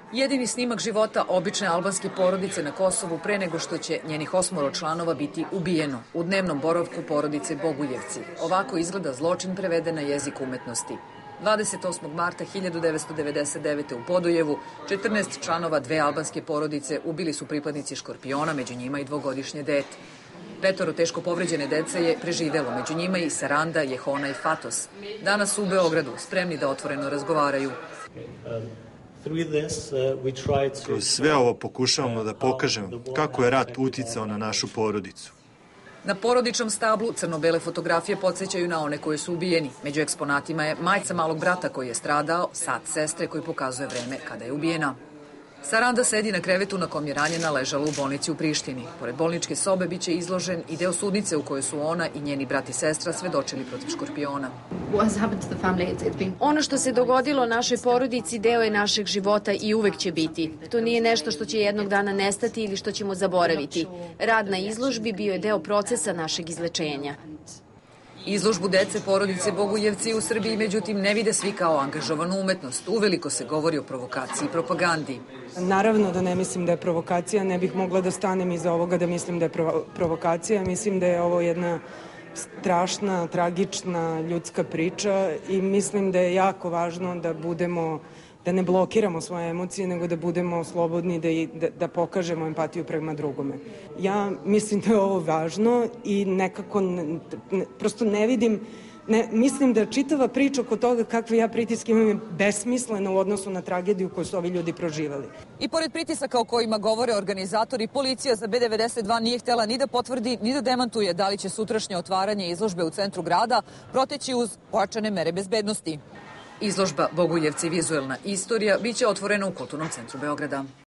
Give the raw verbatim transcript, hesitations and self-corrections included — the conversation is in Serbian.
Jedini snimak života obične albanske porodice na Kosovu pre nego što će njenih osmoro članova biti ubijeno u dnevnom boravku porodice Bogujevci. Ovako izgleda zločin preveden na jezik umetnosti. dvadeset osmog marta hiljadu devetsto devedeset devete. u Podujevu četrnaest članova dve albanske porodice ubili su pripadnici Škorpiona, među njima i dvogodišnje dete. Petoro teško povređene dece je preživelo, među njima i Saranda, Jehona i Fatos. Danas su u Beogradu, spremni da otvoreno razgovaraju. Kroz sve ovo pokušavamo da pokažemo kako je rat uticao na našu porodicu. Na porodičnom stablu crno-bele fotografije podsjećaju na one koji su ubijeni. Među eksponatima je majica malog brata koji je stradao, sat sestre koji pokazuje vreme kada je ubijena. Saranda sedi na krevetu na kom je ranjena ležala u bolnici u Prištini. Pored bolničke sobe biće izložen i deo sudnice u kojoj su ona i njeni brat i sestra svedočili protiv Škorpiona. Ono što se dogodilo našoj porodici deo je našeg života i uvek će biti. To nije nešto što će jednog dana nestati ili što ćemo zaboraviti. Rad na izložbi bio je deo procesa našeg izlečenja. Izložbu dece porodice Bogujevci u Srbiji, međutim, ne vide svi kao angažovanu umetnost. Uveliko se govori o provokaciji i propagandi. Naravno da ne mislim da je provokacija, ne bih mogla da stanem iza ovoga da mislim da je provokacija. Mislim da je ovo jedna strašna, tragična ljudska priča i mislim da je jako važno da budemo, da ne blokiramo svoje emocije, nego da budemo slobodni, da, da, da pokažemo empatiju prema drugome. Ja mislim da je ovo važno i nekako ne, ne, prosto ne vidim, ne, mislim da čitava priča oko toga kakve ja pritiske imam je besmislena u odnosu na tragediju koju su ovi ljudi proživali. I pored pritisaka o kojima govore organizatori, policija za B devedeset dva nije htela ni da potvrdi, ni da demantuje da li će sutrašnje otvaranje izložbe u centru grada proteći uz pojačane mere bezbednosti. Izložba Bogujevci vizuelna istorija biće otvorena u Kulturnom centru Beograda.